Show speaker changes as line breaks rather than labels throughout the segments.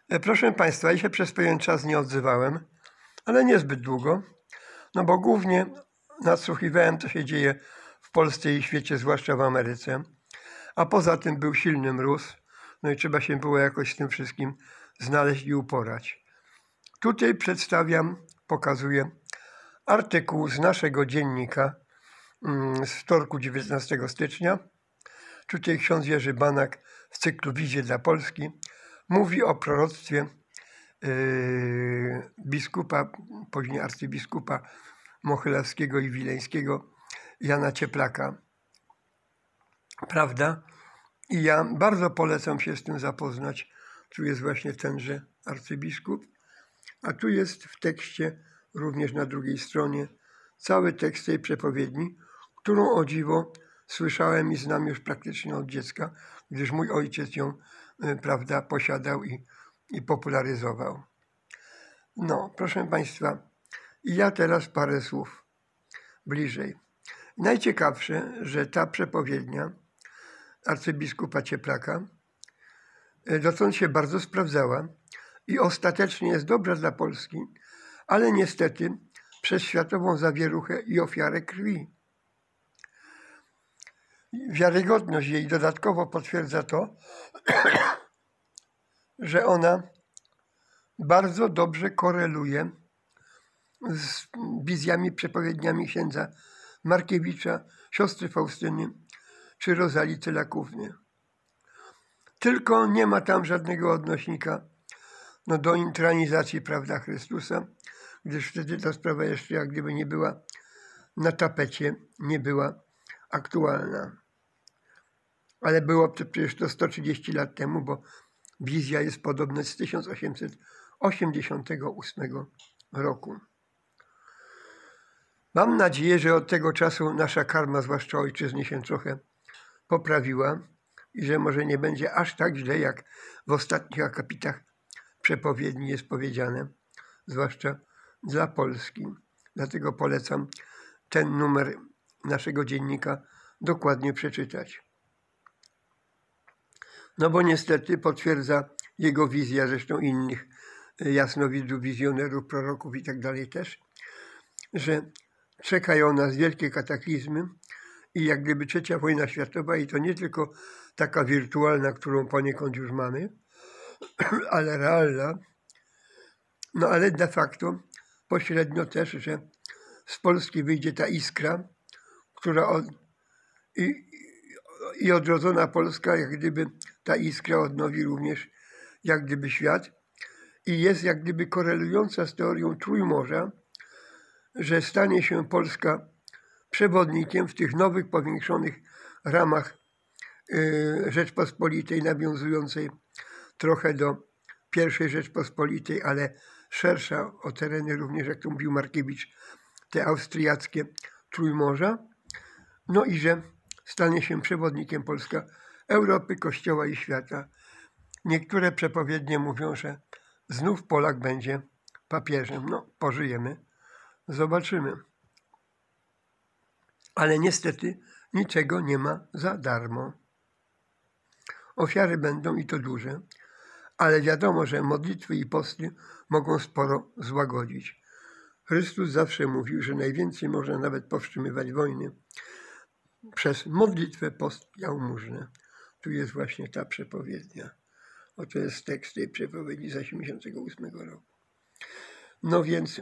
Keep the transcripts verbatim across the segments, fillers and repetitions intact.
E, Proszę Państwa, ja się przez pewien czas nie odzywałem, ale niezbyt długo, no bo głównie nadsłuchiwałem, co się dzieje w Polsce i świecie, zwłaszcza w Ameryce, a poza tym był silny mróz, no i trzeba się było jakoś z tym wszystkim znaleźć i uporać. Tutaj przedstawiam, pokazuję artykuł z naszego dziennika z wtorku dziewiętnastego stycznia. Tutaj ksiądz Jerzy Banak w cyklu Wizje dla Polski mówi o proroctwie yy, biskupa, później arcybiskupa mochylewskiego i wileńskiego Jana Cieplaka. Prawda? I ja bardzo polecam się z tym zapoznać. Tu jest właśnie tenże arcybiskup, a tu jest w tekście, również na drugiej stronie, cały tekst tej przepowiedni, którą o dziwo słyszałem i znam już praktycznie od dziecka, gdyż mój ojciec ją, prawda, posiadał i, i popularyzował. No, proszę Państwa, i ja teraz parę słów bliżej. Najciekawsze, że ta przepowiednia arcybiskupa Cieplaka dotąd się bardzo sprawdzała i ostatecznie jest dobra dla Polski, ale niestety przez światową zawieruchę i ofiarę krwi. Wiarygodność jej dodatkowo potwierdza to, że ona bardzo dobrze koreluje z wizjami, przepowiedniami księdza Markiewicza, siostry Faustyny czy Rozalii Cylakówny. Tylko nie ma tam żadnego odnośnika no, do intronizacji, prawda, Chrystusa, gdyż wtedy ta sprawa jeszcze jak gdyby nie była na tapecie, nie była aktualna. Ale było to przecież to sto trzydzieści lat temu, bo wizja jest podobna z tysiąc osiemset osiemdziesiątego ósmego roku. Mam nadzieję, że od tego czasu nasza karma, zwłaszcza ojczyzny, się trochę poprawiła i że może nie będzie aż tak źle, jak w ostatnich akapitach przepowiedni jest powiedziane, zwłaszcza dla Polski. Dlatego polecam ten numer naszego dziennika dokładnie przeczytać. No bo niestety potwierdza jego wizja, zresztą innych jasnowidzów, wizjonerów, proroków i tak dalej też, że czekają nas wielkie kataklizmy i jak gdyby trzecia wojna światowa, i to nie tylko taka wirtualna, którą poniekąd już mamy, ale realna, no ale de facto pośrednio też, że z Polski wyjdzie ta iskra, która od, i, i odrodzona Polska, jak gdyby ta iskra odnowi również jak gdyby świat i jest jak gdyby korelująca z teorią Trójmorza, że stanie się Polska przewodnikiem w tych nowych, powiększonych ramach y, Rzeczpospolitej, nawiązującej trochę do pierwszej Rzeczpospolitej, ale szersza o tereny również, jak to mówił Markiewicz, te austriackie Trójmorza. No i że stanie się przewodnikiem Polska Europy, Kościoła i świata. Niektóre przepowiednie mówią, że znów Polak będzie papieżem. No, pożyjemy, zobaczymy. Ale niestety niczego nie ma za darmo. Ofiary będą i to duże, ale wiadomo, że modlitwy i posty mogą sporo złagodzić. Chrystus zawsze mówił, że najwięcej można nawet powstrzymywać wojny przez modlitwę, post, jałmużnę. Tu jest właśnie ta przepowiednia. Oto jest tekst tej przepowiedni z osiemdziesiątego ósmego roku. No więc,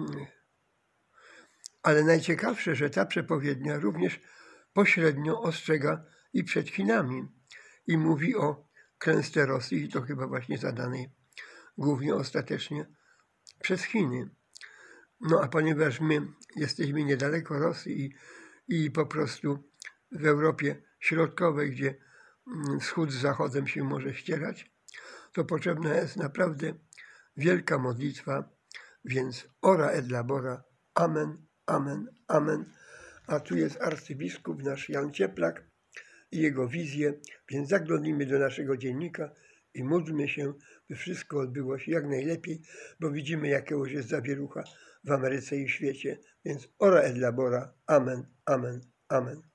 ale najciekawsze, że ta przepowiednia również pośrednio ostrzega i przed Chinami i mówi o klęsce Rosji, i to chyba właśnie zadanej głównie ostatecznie przez Chiny. No a ponieważ my jesteśmy niedaleko Rosji i, i po prostu w Europie Środkowej, gdzie wschód z zachodem się może ścierać, to potrzebna jest naprawdę wielka modlitwa, więc ora et labora, amen, amen, amen. A tu jest arcybiskup nasz Jan Cieplak i jego wizje, więc zaglądnijmy do naszego dziennika i módlmy się, by wszystko odbyło się jak najlepiej, bo widzimy, jaka już jest zawierucha w Ameryce i w świecie. Więc ora et labora, amen, amen, amen.